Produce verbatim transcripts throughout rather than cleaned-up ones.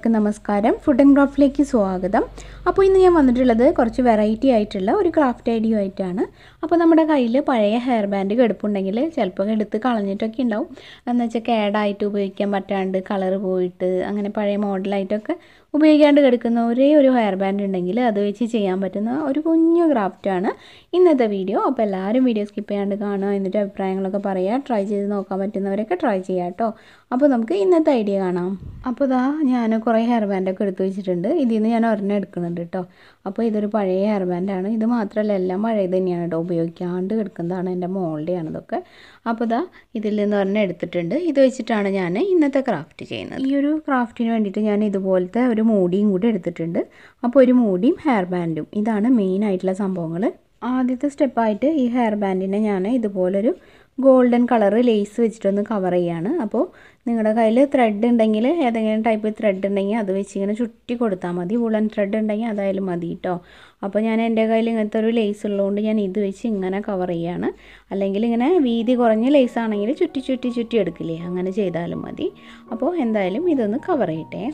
എല്ലാവർക്കും നമസ്കാരം. Food and ക്രാഫ്റ്റിലേക്ക് സ്വാഗതം. അപ്പോൾ ഇന്ന് ഞാൻ വന്നിട്ടുള്ളത് കുറച്ച് വെറൈറ്റി ആയിട്ടുള്ള ഒരു ക്രാഫ്റ്റ് ഐഡിയ ആയിട്ടാണ്. അപ്പോൾ നമ്മുടെ കയ്യിൽ പഴയ ഹെയർ ബാൻഡ് കിടപ്പുണ്ടെങ്കിൽ ചിലപ്പോൾ എടുത്ത് കളഞ്ഞിട്ടൊക്കെ ഉണ്ടാവും. എന്ന് വെച്ചാൽ കേടായിട്ട് ഉപയോഗിക്കാൻ പറ്റാണ്ട് കളർ പോയിട്ട് അങ്ങനെ പഴയ മോഡലായിട്ടൊക്കെ ഉപയോഗിക്കാണ്ട് കിടക്കുന്ന ഒരേ ഒരു ഹെയർ ബാൻഡ് ഉണ്ടെങ്കിൽ അത് വെച്ച് ചെയ്യാൻ പറ്റുന്ന ഒരു കുഞ്ഞു ക്രാഫ്റ്റാണ് ഇന്നത്തെ വീഡിയോ. അപ്പോൾ എല്ലാവരും വീഡിയോ സ്കിപ്പ് ചെയ്യാണ്ട് കാണുക, എന്നിട്ട് അഭിപ്രായങ്ങളൊക്കെ പറയുക. ട്രൈ ചെയ്ത് നോക്കാൻ പറ്റുന്നവരൊക്കെ ട്രൈ ചെയ്യാം കേട്ടോ. അപ്പോൾ നമുക്ക് ഇന്നത്തെ ഐഡിയ കാണാം. അപ്പോൾ ഇതാ ഞാൻ കുറേ ഹെയർ ബാൻഡൊക്കെ എടുത്ത് വെച്ചിട്ടുണ്ട്. ഇതിൽ നിന്ന് ഞാൻ ഒരെണ്ണം എടുക്കുന്നുണ്ട് കേട്ടോ. അപ്പോൾ ഇതൊരു പഴയ ഹെയർ ബാൻഡാണ്. ഇത് മാത്രമല്ല എല്ലാം പഴയത് തന്നെയാണ് കേട്ടോ, ഉപയോഗിക്കാണ്ട് കിടക്കുന്നതാണ്. എൻ്റെ മോളുടെയാണ് ഇതൊക്കെ. അപ്പോൾ ഇതാ ഇതിൽ നിന്ന് ഒരെണ്ണം എടുത്തിട്ടുണ്ട്. ഇത് വെച്ചിട്ടാണ് ഞാൻ ഇന്നത്തെ ക്രാഫ്റ്റ് ചെയ്യുന്നത്. ഈ ഒരു ക്രാഫ്റ്റിന് വേണ്ടിയിട്ട് ഞാൻ ഇതുപോലത്തെ ഒരു മൂടിയും കൂടി എടുത്തിട്ടുണ്ട്. അപ്പോൾ ഒരു മൂടിയും ഹെയർ ബാൻഡും ഇതാണ് മെയിൻ ആയിട്ടുള്ള സംഭവങ്ങൾ. ആദ്യത്തെ സ്റ്റെപ്പായിട്ട് ഈ ഹെയർ ബാൻഡിനെ ഞാൻ ഇതുപോലൊരു ഗോൾഡൻ കളർ ലേസ് വെച്ചിട്ടൊന്ന് കവർ ചെയ്യാണ്. അപ്പോൾ നിങ്ങളുടെ കയ്യിൽ ത്രെഡ് ഉണ്ടെങ്കിൽ, ഏതെങ്കിലും ടൈപ്പ് ത്രെഡ് ഉണ്ടെങ്കിൽ അത് വെച്ച് ഇങ്ങനെ ചുറ്റി കൊടുത്താൽ മതി. വുളൻ ത്രെഡ് ഉണ്ടെങ്കിൽ അതായാലും മതി കേട്ടോ. അപ്പോൾ ഞാൻ എൻ്റെ കയ്യിൽ ഇങ്ങനത്തെ ഒരു ലേസ് ഉള്ളതുകൊണ്ട് ഞാൻ ഇത് വെച്ച് ഇങ്ങനെ കവർ ചെയ്യാണ്. അല്ലെങ്കിൽ ഇങ്ങനെ വീതി കുറഞ്ഞ ലേസ് ആണെങ്കിൽ ചുറ്റി ചുറ്റി ചുറ്റി എടുക്കില്ലേ, അങ്ങനെ ചെയ്താലും മതി. അപ്പോൾ എന്തായാലും ഇതൊന്ന് കവർ ചെയ്യട്ടെ.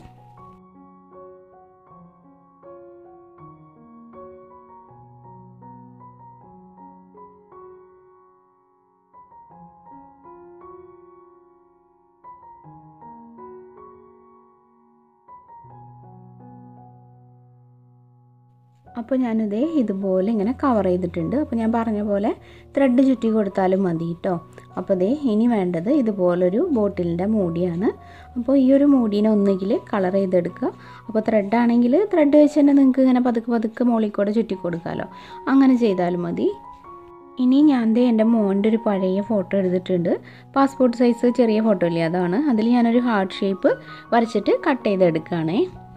അപ്പോൾ ഞാനിതേ ഇതുപോലെ ഇങ്ങനെ കവർ ചെയ്തിട്ടുണ്ട്. അപ്പോൾ ഞാൻ പറഞ്ഞ പോലെ ത്രെഡ് ചുറ്റി കൊടുത്താലും മതി കേട്ടോ. അപ്പോൾ ദേ ഇനി വേണ്ടത് ഇതുപോലൊരു ബോട്ടിലിൻ്റെ മൂടിയാണ്. അപ്പോൾ ഈ ഒരു മൂടീനെ ഒന്നുകിൽ കളർ ചെയ്തെടുക്കുക. അപ്പോൾ ത്രെഡ് ആണെങ്കിൽ ത്രെഡ് വെച്ച് തന്നെ നിങ്ങൾക്ക് ഇങ്ങനെ പതുക്കെ പതുക്കെ മുകളിൽ കൂടെ ചുറ്റി കൊടുക്കാമല്ലോ, അങ്ങനെ ചെയ്താലും മതി. ഇനി ഞാൻ ദേ എൻ്റെ മോൻ്റെ ഒരു പഴയ ഫോട്ടോ എടുത്തിട്ടുണ്ട്. പാസ്പോർട്ട് സൈസ് ചെറിയ ഫോട്ടോ ഇല്ലേ, അതാണ്. അതിൽ ഞാനൊരു ഹാർട്ട് ഷേപ്പ് വരച്ചിട്ട് കട്ട് ചെയ്തെടുക്കുകയാണേ.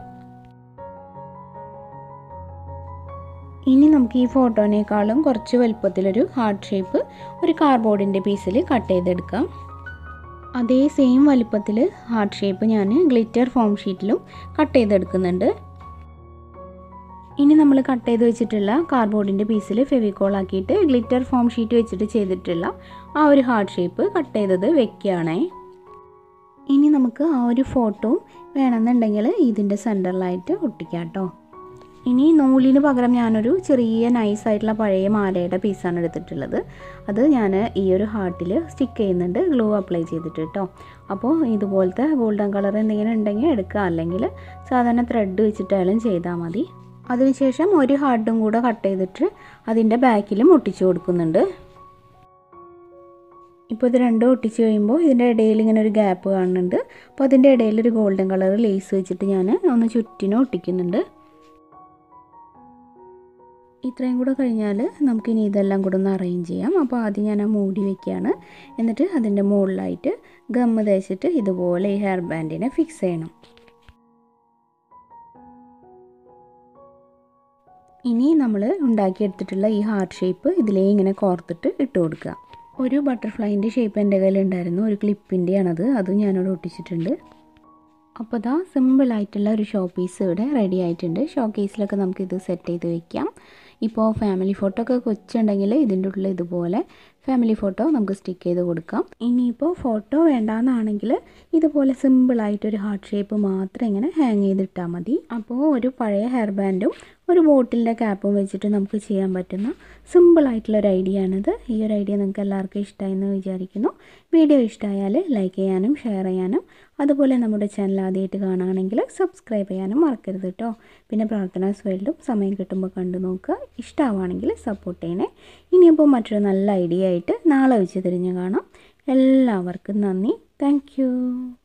ഇനി നമുക്ക് ഈ ഫോട്ടോനേക്കാളും കുറച്ച് വലുപ്പത്തിലൊരു ഹാർട്ട് ഷേപ്പ് ഒരു കാർഡ്ബോർഡിൻ്റെ പീസിൽ കട്ട് ചെയ്തെടുക്കാം. അതേ സെയിം വലുപ്പത്തിൽ ഹാർട്ട് ഷേപ്പ് ഞാൻ ഗ്ലിറ്റർ ഫോം ഷീറ്റിലും കട്ട് ചെയ്തെടുക്കുന്നുണ്ട്. ഇനി നമ്മൾ കട്ട് ചെയ്ത് വെച്ചിട്ടുള്ള കാർഡ്ബോർഡിൻ്റെ പീസിൽ ഫെവിക്കോൾ ആക്കിയിട്ട് ഗ്ലിറ്റർ ഫോം ഷീറ്റ് വെച്ചിട്ട് ചെയ്തിട്ടുള്ള ആ ഒരു ഹാർട്ട് ഷേപ്പ് കട്ട് ചെയ്തത് വെക്കുകയാണേ. ഇനി നമുക്ക് ആ ഒരു ഫോട്ടോ വേണമെന്നുണ്ടെങ്കിൽ ഇതിൻ്റെ സെൻറ്ററിലായിട്ട് ഒട്ടിക്കാം കേട്ടോ. ഇനി നൂലിന് പകരം ഞാനൊരു ചെറിയ നൈസായിട്ടുള്ള പഴയ മാലയുടെ പീസാണ് എടുത്തിട്ടുള്ളത്. അത് ഞാൻ ഈ ഒരു ഹാർട്ടിൽ സ്റ്റിക്ക് ചെയ്യുന്നുണ്ട്, ഗ്ലൂ അപ്ലൈ ചെയ്തിട്ട് കേട്ടോ. അപ്പോൾ ഇതുപോലത്തെ ഗോൾഡൻ കളർ എന്തെങ്കിലും ഉണ്ടെങ്കിൽ എടുക്കുക, അല്ലെങ്കിൽ സാധാരണ ത്രെഡ് വെച്ചിട്ടായാലും ചെയ്താൽ മതി. അതിനുശേഷം ഒരു ഹാർട്ടും കൂടെ കട്ട് ചെയ്തിട്ട് അതിൻ്റെ ബാക്കിലും ഒട്ടിച്ചു കൊടുക്കുന്നുണ്ട്. ഇപ്പോൾ ഇത് രണ്ടും ഒട്ടിച്ച് കഴിയുമ്പോൾ ഇതിൻ്റെ ഇടയിൽ ഇങ്ങനെ ഒരു ഗ്യാപ്പ് കാണുന്നുണ്ട്. അപ്പോൾ അതിൻ്റെ ഇടയിൽ ഒരു ഗോൾഡൻ കളർ ലേസ് വെച്ചിട്ട് ഞാൻ ഒന്ന് ചുറ്റിനും ഒട്ടിക്കുന്നുണ്ട്. ഇത്രയും കൂടെ കഴിഞ്ഞാൽ നമുക്കിനി ഇതെല്ലാം കൂടെ ഒന്ന് അറേഞ്ച് ചെയ്യാം. അപ്പോൾ ആദ്യം ഞാൻ ആ മൂടി വയ്ക്കുകയാണ്. എന്നിട്ട് അതിൻ്റെ മുകളിലായിട്ട് ഗമ്മ് തേച്ചിട്ട് ഇതുപോലെ ഈ ഹെയർ ബാൻഡിനെ ഫിക്സ് ചെയ്യണം. ഇനി നമ്മൾ ഉണ്ടാക്കിയെടുത്തിട്ടുള്ള ഈ ഹാർട്ട് ഷേപ്പ് ഇതിലേ ഇങ്ങനെ കോർത്തിട്ട് ഇട്ട് കൊടുക്കുക. ഒരു ബട്ടർഫ്ലൈൻ്റെ ഷേപ്പ് എൻ്റെ കയ്യിലുണ്ടായിരുന്നു, ഒരു ക്ലിപ്പിൻ്റെയാണത്, അതും ഞാനവിടെ ഒട്ടിച്ചിട്ടുണ്ട്. അപ്പോൾ ഇതാ സിമ്പിളായിട്ടുള്ള ഒരു ഷോ പീസ് ഇവിടെ റെഡി ആയിട്ടുണ്ട്. ഷോ കേസിലൊക്കെ നമുക്കിത് സെറ്റ് ചെയ്ത് വയ്ക്കാം. ഇപ്പോൾ ഫാമിലി ഫോട്ടോ ഒക്കെ കൊച്ചുണ്ടെങ്കിൽ ഇതിൻ്റെ ഉള്ളിൽ ഇതുപോലെ ഫാമിലി ഫോട്ടോ നമുക്ക് സ്റ്റിക്ക് ചെയ്ത് കൊടുക്കാം. ഇനിയിപ്പോൾ ഫോട്ടോ വേണ്ടാന്നാണെങ്കിൽ ഇതുപോലെ സിമ്പിളായിട്ടൊരു ഹാർട്ട് ഷേപ്പ് മാത്രം ഇങ്ങനെ ഹാങ് ചെയ്തിട്ടാൽ മതി. അപ്പോൾ ഒരു പഴയ ഹെയർ ബാൻഡും ഒരു ബോട്ടിലിൻ്റെ ക്യാപ്പും വെച്ചിട്ട് നമുക്ക് ചെയ്യാൻ പറ്റുന്ന സിമ്പിളായിട്ടുള്ളൊരു ഐഡിയ ആണിത്. ഈ ഒരു ഐഡിയ നിങ്ങൾക്ക് എല്ലാവർക്കും ഇഷ്ടമായെന്ന് വിചാരിക്കുന്നു. വീഡിയോ ഇഷ്ടമായാൽ ലൈക്ക് ചെയ്യാനും ഷെയർ ചെയ്യാനും, അതുപോലെ നമ്മുടെ ചാനൽ ആദ്യമായിട്ട് കാണുകയാണെങ്കിൽ സബ്സ്ക്രൈബ് ചെയ്യാനും മറക്കരുത് കേട്ടോ. പിന്നെ പ്രാർത്ഥനാസ് വേൾഡും സമയം കിട്ടുമ്പോൾ കണ്ടു നോക്കുക. ഇഷ്ടമാവുകയാണെങ്കിൽ സപ്പോർട്ട് ചെയ്യണേ. ഇനിയിപ്പോൾ മറ്റൊരു നല്ല ഐഡിയ ആയിട്ട് നാളെ വെച്ച് തിരിഞ്ഞ് കാണാം. എല്ലാവർക്കും നന്ദി. Thank U.